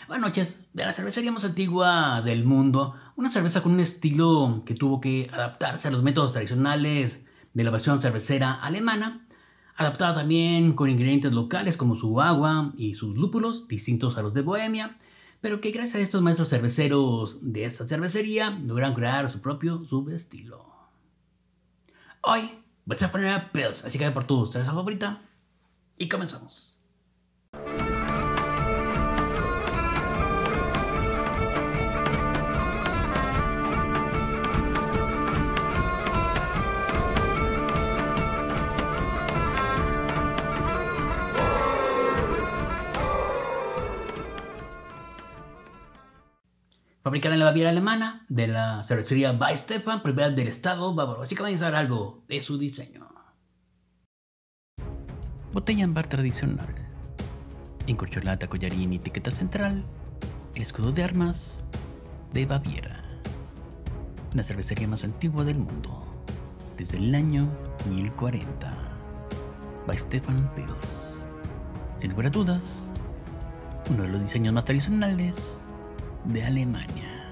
Buenas noches. De la cervecería más antigua del mundo, una cerveza con un estilo que tuvo que adaptarse a los métodos tradicionales de la versión cervecera alemana, adaptada también con ingredientes locales como su agua y sus lúpulos, distintos a los de Bohemia, pero que gracias a estos maestros cerveceros de esta cervecería lograron crear su propio subestilo. Hoy voy a poner Pils, así que ve por tu cerveza favorita y comenzamos. Fabricada en la Baviera alemana, de la cervecería Weihenstephan, propiedad del Estado bávaro. Así que vamos a ver algo de su diseño. Botella en bar tradicional. Encorcholata, collarín y etiqueta central. El escudo de armas de Baviera. La cervecería más antigua del mundo. Desde el año 1040. Weihenstephan Pils. Sin lugar a dudas, uno de los diseños más tradicionales de Alemania.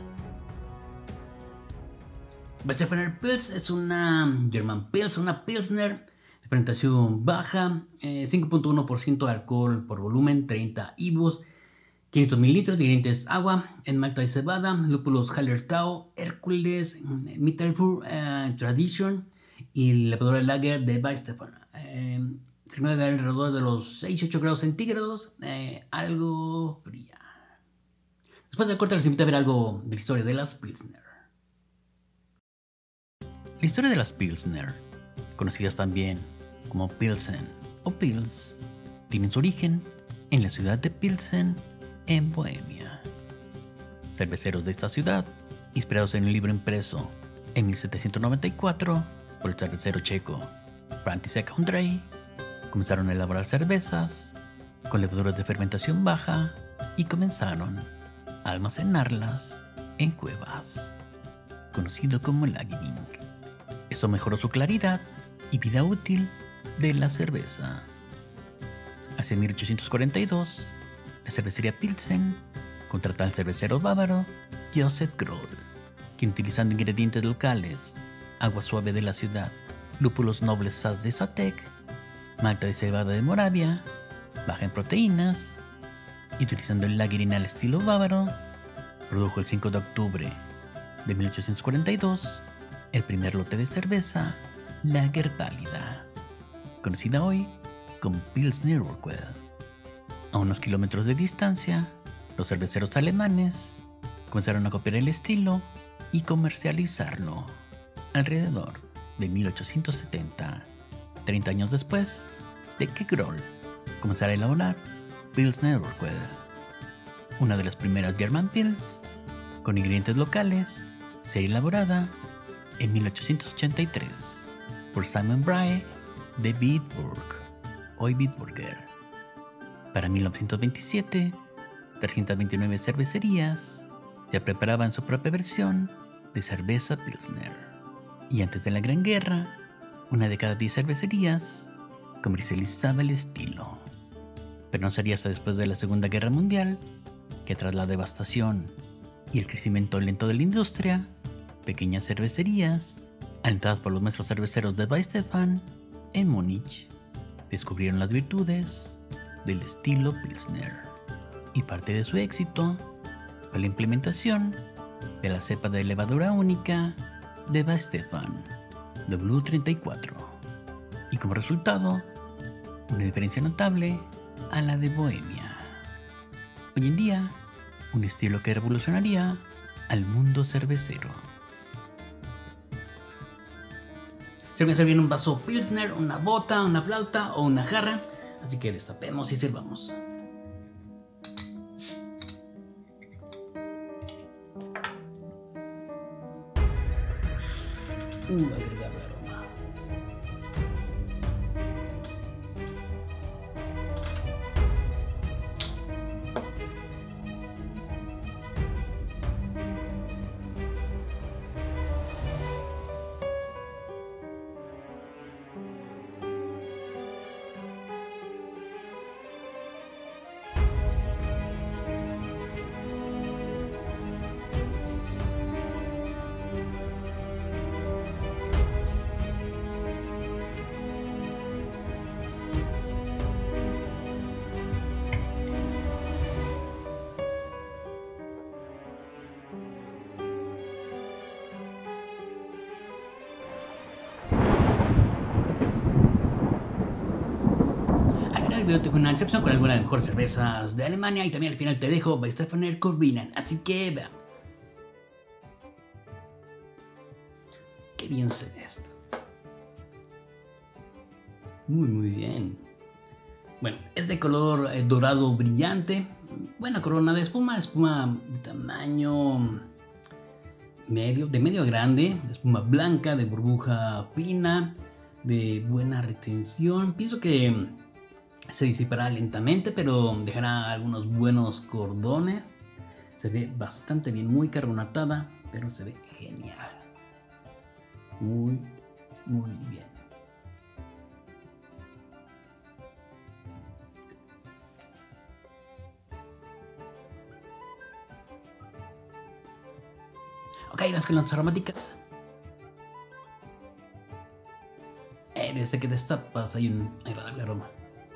Weihenstephan Pils es una German Pils, una Pilsner de fermentación baja, 5.1% de alcohol por volumen, 30 IBUs, 500 mililitros de ingredientes: agua, en malta de cebada, lúpulos Hallertau, Hércules, Mittelpur, Tradition y levadura Lager de Weihenstephan. Se mueve alrededor de los 6-8 grados centígrados, algo fría. Después del corte les invito a ver algo de la historia de las Pilsner. La historia de las Pilsner, conocidas también como Pilsen o Pils, tienen su origen en la ciudad de Pilsen, en Bohemia. Cerveceros de esta ciudad, inspirados en el libro impreso en 1794 por el cervecero checo František Ondrej, comenzaron a elaborar cervezas con levaduras de fermentación baja y comenzaron a almacenarlas en cuevas, conocido como lagering. Eso mejoró su claridad y vida útil de la cerveza. Hacia 1842, la cervecería Pilsen contrató al cervecero bávaro Josef Groll, quien, utilizando ingredientes locales, agua suave de la ciudad, lúpulos nobles Saaz de Žatec, malta de cebada de Moravia, baja en proteínas, y utilizando el lagering al estilo bávaro, produjo el 5 de octubre de 1842 el primer lote de cerveza Lager pálida, conocida hoy como Pilsner Urquell. A unos kilómetros de distancia, los cerveceros alemanes comenzaron a copiar el estilo y comercializarlo alrededor de 1870, 30 años después de que Groll comenzara a elaborar Pilsner Urquell, una de las primeras German Pils con ingredientes locales, sería elaborada en 1883 por Simon Brahe de Bitburg, hoy Bitburger. Para 1927, 329 cervecerías ya preparaban su propia versión de cerveza Pilsner. Y antes de la Gran Guerra, una de cada 10 cervecerías comercializaba el estilo. Pero no sería hasta después de la Segunda Guerra Mundial que, tras la devastación y el crecimiento lento de la industria, pequeñas cervecerías, alentadas por los maestros cerveceros de Weihenstephan en Múnich, descubrieron las virtudes del estilo Pilsner. Y parte de su éxito fue la implementación de la cepa de levadura única de Weihenstephan, W34, y como resultado, una diferencia notable a la de Bohemia. Hoy en día, un estilo que revolucionaría al mundo cervecero. Se me servir un vaso Pilsner, una bota, una flauta o una jarra, así que destapemos y sirvamos. Agradable aroma. video te fue una excepción con algunas de las mejores cervezas de Alemania y también al final te dejo Weißwaffelner Corbinan, así que veamos. Qué bien se ve esto. Muy bien. Bueno, es de color dorado brillante. Buena corona de espuma de tamaño medio, de medio a grande, espuma blanca, de burbuja fina, de buena retención. Pienso que se disipará lentamente, pero dejará algunos buenos cordones. Se ve bastante bien, muy carbonatada, pero se ve genial. Muy bien. Ok, las que las aromáticas. Desde que destapas hay un agradable aroma.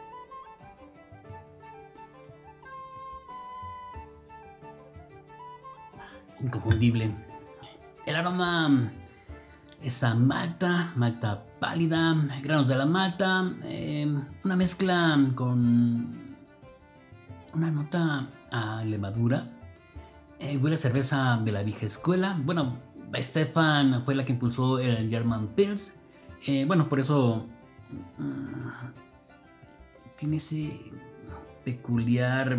Inconfundible. El aroma es a malta pálida, granos de la malta, una mezcla con una nota a levadura. Huele a cerveza de la vieja escuela. Bueno, Stefan fue la que impulsó el German Pils. Bueno, por eso tiene ese peculiar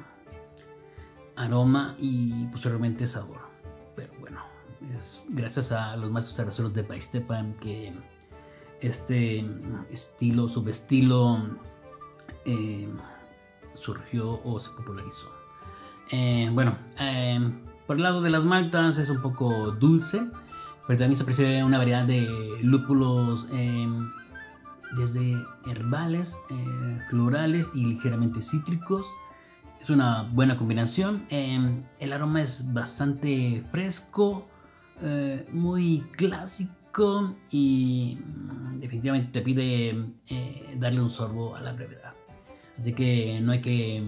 aroma y posteriormente sabor. Pero bueno, es gracias a los maestros cerveceros de Weißstephan que este estilo, subestilo, surgió o se popularizó. Bueno, por el lado de las maltas es un poco dulce, pero también se aprecia una variedad de lúpulos, desde herbales, florales y ligeramente cítricos. Es una buena combinación. El aroma es bastante fresco, muy clásico y definitivamente te pide darle un sorbo a la brevedad. Así que no hay que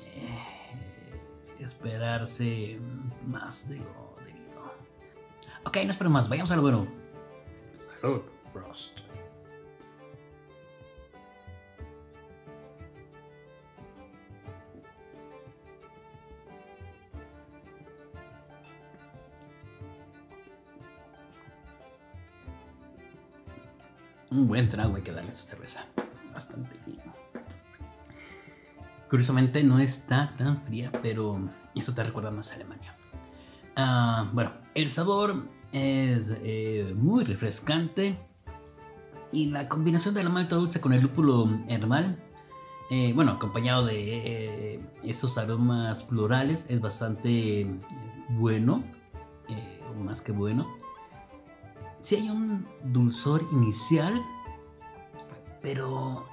esperarse más de lo debido. Ok, no espero más, vayamos a lo bueno. Salud, Prost. Un buen trago hay que darle a esta cerveza. Bastante bien. Curiosamente no está tan fría, pero eso te recuerda más a Alemania. Bueno, el sabor es muy refrescante y la combinación de la malta dulce con el lúpulo herbal, bueno, acompañado de estos aromas florales, es bastante bueno, o más que bueno. Sí hay un dulzor inicial, pero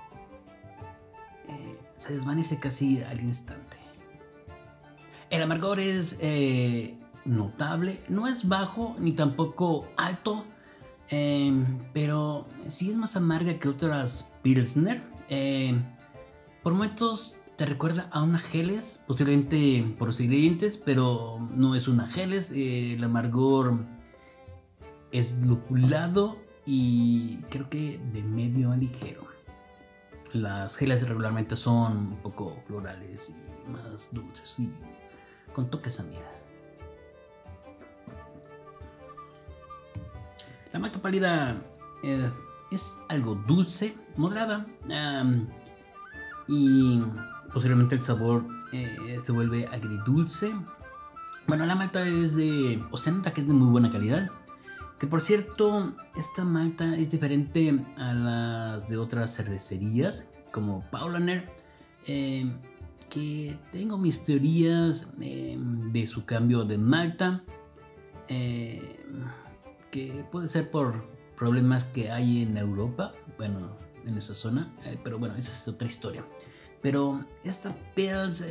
se desvanece casi al instante. El amargor es notable, no es bajo ni tampoco alto, pero sí es más amarga que otras Pilsner. Por momentos te recuerda a una Helles, posiblemente por los ingredientes, pero no es una Helles. El amargor es lupulado y creo que de medio a ligero. Las Helles regularmente son un poco florales y más dulces y con toques a miel. La malta pálida es algo dulce, moderada, y posiblemente el sabor se vuelve agridulce. Bueno, la malta es de, o se nota que es de muy buena calidad. Que por cierto, esta malta es diferente a las de otras cervecerías, como Paulaner, que tengo mis teorías de su cambio de malta, que puede ser por problemas que hay en Europa, bueno, en esa zona, pero bueno, esa es otra historia. Pero esta Pils,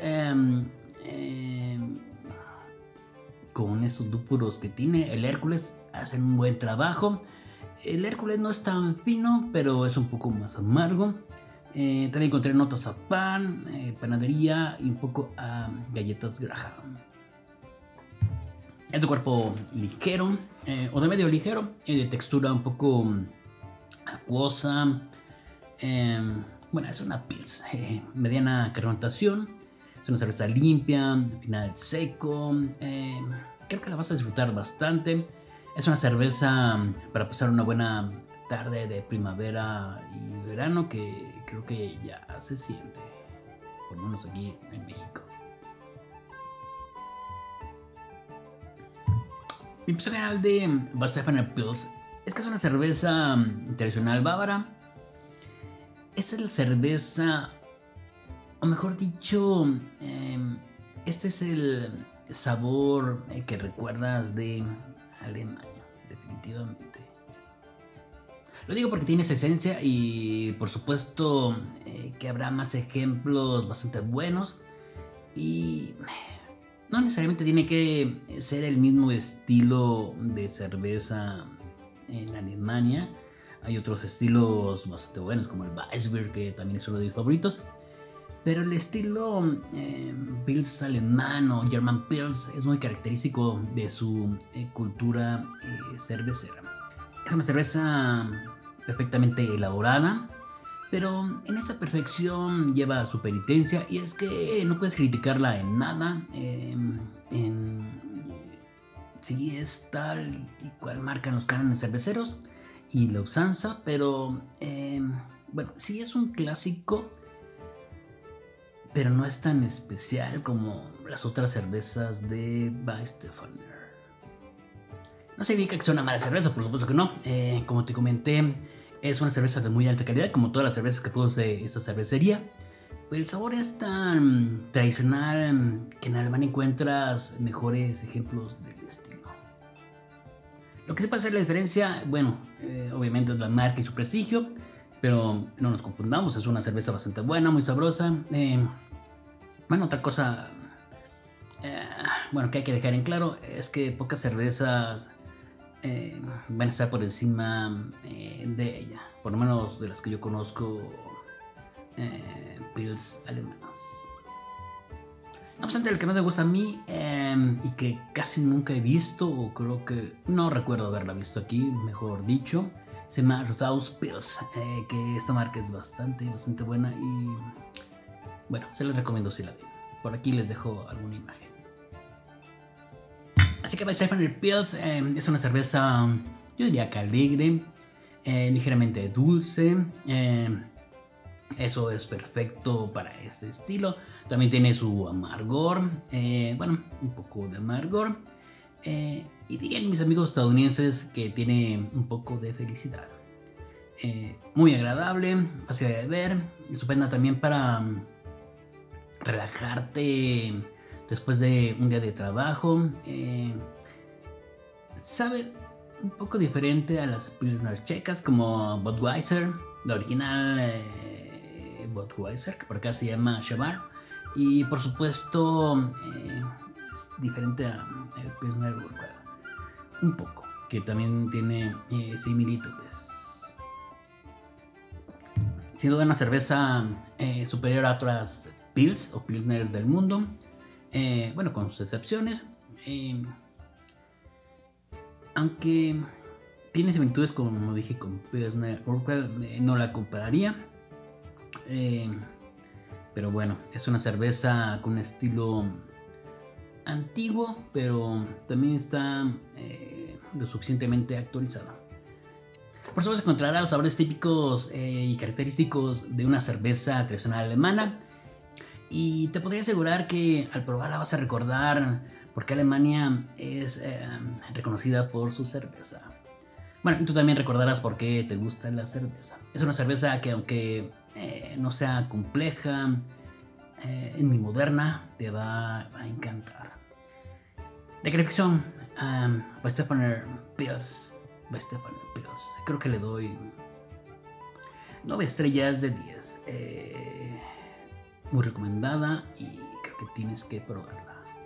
con esos lúpulos que tiene, el Hércules, hacen un buen trabajo. El Hércules no es tan fino, pero es un poco más amargo. También encontré notas a pan, panadería y un poco a galletas Graham. Es de cuerpo ligero, o de medio ligero, de textura un poco acuosa. Bueno, es una Pils, mediana carbonatación, es una cerveza limpia, final seco, creo que la vas a disfrutar bastante. Es una cerveza para pasar una buena tarde de primavera y verano que creo que ya se siente, por lo menos aquí en México. Mi impresión general de Weißwaffelner Pils es que es una cerveza tradicional bávara. Esta es la cerveza, o mejor dicho, este es el sabor que recuerdas de Alemania, definitivamente. Lo digo porque tiene esa esencia y por supuesto que habrá más ejemplos bastante buenos y no necesariamente tiene que ser el mismo estilo de cerveza en Alemania. Hay otros estilos bastante buenos como el Weissbier, que también es uno de mis favoritos. Pero el estilo Pils alemán o German Pils es muy característico de su cultura cervecera. Es una cerveza perfectamente elaborada, pero en esta perfección lleva su penitencia y es que no puedes criticarla en nada. Sí es tal y cual marcan los cánones cerveceros y la usanza, pero bueno, sí es un clásico, pero no es tan especial como las otras cervezas de Weißwaffelner. No significa que sea una mala cerveza, por supuesto que no. Como te comenté, es una cerveza de muy alta calidad, como todas las cervezas que produce esta cervecería. El sabor es tan tradicional que en Alemania encuentras mejores ejemplos del estilo. Lo que sí puede hacer la diferencia, bueno, obviamente es la marca y su prestigio, pero no nos confundamos, es una cerveza bastante buena, muy sabrosa. Bueno, otra cosa bueno, que hay que dejar en claro es que pocas cervezas van a estar por encima de ella, por lo menos de las que yo conozco, Pils alemanas. No obstante, el que más me gusta a mí y que casi nunca he visto, o creo que no recuerdo haberla visto aquí, mejor dicho, se llama Rothaus Pils, que esta marca es bastante buena y bueno, se les recomiendo si la ven. Por aquí les dejo alguna imagen. Así que Weißwaffelner Pils es una cerveza, yo diría que alegre, ligeramente dulce. Eso es perfecto para este estilo. También tiene su amargor, bueno, un poco de amargor. Y dirían mis amigos estadounidenses que tiene un poco de felicidad. Muy agradable, fácil de ver, estupenda también para relajarte después de un día de trabajo. Sabe un poco diferente a las Pilsner checas como Budweiser, la original Budweiser, que por acá se llama Shabar, y por supuesto es diferente al Pilsner Urquell, un poco, que también tiene similitudes. Sin duda una cerveza superior a otras Pils o Pilsner del mundo, bueno, con sus excepciones, aunque tiene similitudes, como dije, con Pilsner Urquell, no la compararía. Pero bueno, es una cerveza con un estilo antiguo, pero también está lo suficientemente actualizada. Por supuesto encontrará los sabores típicos y característicos de una cerveza tradicional alemana, y te podría asegurar que al probarla vas a recordar por qué Alemania es reconocida por su cerveza. Bueno, y tú también recordarás por qué te gusta la cerveza. Es una cerveza que, aunque no sea compleja ni moderna, te va a encantar. De calificación, Weißwaffelner Pils. Creo que le doy 9 estrellas de 10. Muy recomendada y creo que tienes que probarla.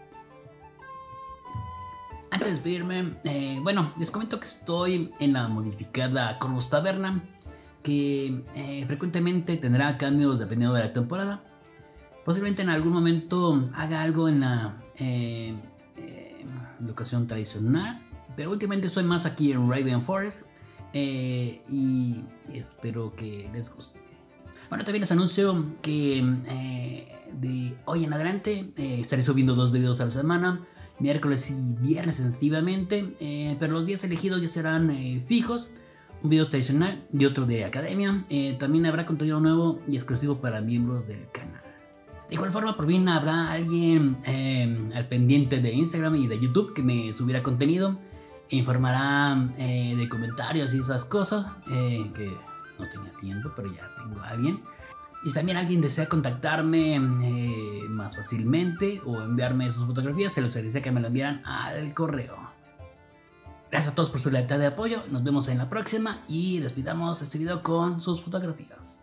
Antes de irme, bueno, les comento que estoy en la modificada Corvus Taberna, que frecuentemente tendrá cambios dependiendo de la temporada. Posiblemente en algún momento haga algo en la locación tradicional, pero últimamente estoy más aquí en Raven Forest y espero que les guste. Bueno, también les anuncio que de hoy en adelante estaré subiendo 2 videos a la semana, miércoles y viernes tentativamente, pero los días elegidos ya serán fijos. Un video tradicional y otro de academia. También habrá contenido nuevo y exclusivo para miembros del canal. De igual forma, por fin habrá alguien al pendiente de Instagram y de YouTube que me subirá contenido e informará de comentarios y esas cosas que no tenía tiempo, pero ya tengo a alguien. Y si también alguien desea contactarme más fácilmente o enviarme sus fotografías, se los agradecería que me lo enviaran al correo. Gracias a todos por su lealtad de apoyo. Nos vemos en la próxima y despidamos este video con sus fotografías.